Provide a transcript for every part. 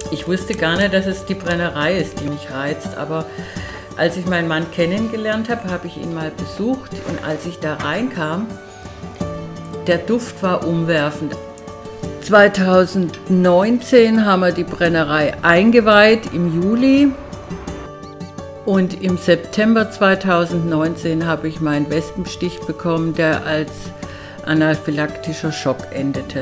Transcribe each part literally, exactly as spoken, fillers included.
Ich wusste gar nicht, dass es die Brennerei ist, die mich reizt, aber als ich meinen Mann kennengelernt habe, habe ich ihn mal besucht und als ich da reinkam, der Duft war umwerfend. zweitausendneunzehn haben wir die Brennerei eingeweiht im Juli und im September zweitausendneunzehn habe ich meinen Wespenstich bekommen, der als anaphylaktischer Schock endete.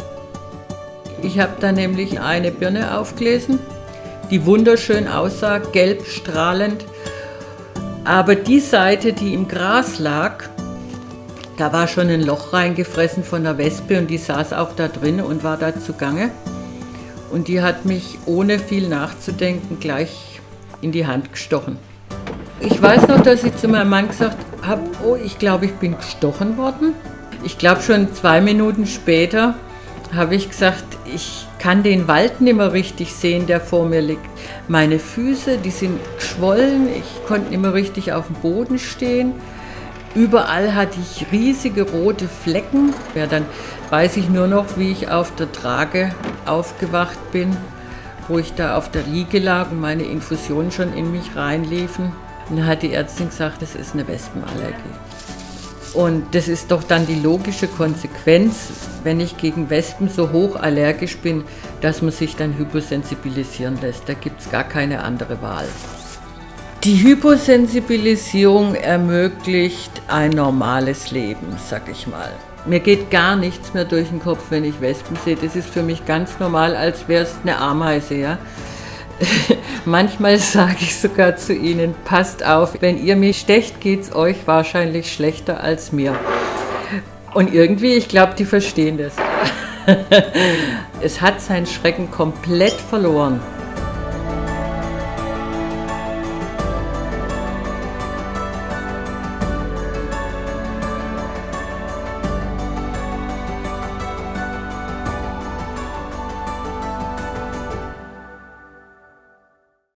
Ich habe da nämlich eine Birne aufgelesen, die wunderschön aussah, gelb strahlend, aber die Seite, die im Gras lag, da war schon ein Loch reingefressen von der Wespe und die saß auch da drin und war da zugange. Und die hat mich ohne viel nachzudenken gleich in die Hand gestochen. Ich weiß noch, dass ich zu meinem Mann gesagt habe, oh, ich glaube, ich bin gestochen worden. Ich glaube schon zwei Minuten später habe ich gesagt, ich kann den Wald nicht mehr richtig sehen, der vor mir liegt. Meine Füße, die sind geschwollen, ich konnte nicht mehr richtig auf dem Boden stehen. Überall hatte ich riesige rote Flecken. Ja, dann weiß ich nur noch, wie ich auf der Trage aufgewacht bin, wo ich da auf der Liege lag und meine Infusionen schon in mich reinliefen. Und dann hat die Ärztin gesagt, das ist eine Wespenallergie. Und das ist doch dann die logische Konsequenz, wenn ich gegen Wespen so hoch allergisch bin, dass man sich dann hyposensibilisieren lässt. Da gibt es gar keine andere Wahl. Die Hyposensibilisierung ermöglicht ein normales Leben, sag ich mal. Mir geht gar nichts mehr durch den Kopf, wenn ich Wespen sehe. Das ist für mich ganz normal, als wäre es eine Ameise. Ja? Manchmal sage ich sogar zu ihnen, passt auf, wenn ihr mich stecht, geht es euch wahrscheinlich schlechter als mir. Und irgendwie, ich glaube, die verstehen das. Es hat seinen Schrecken komplett verloren.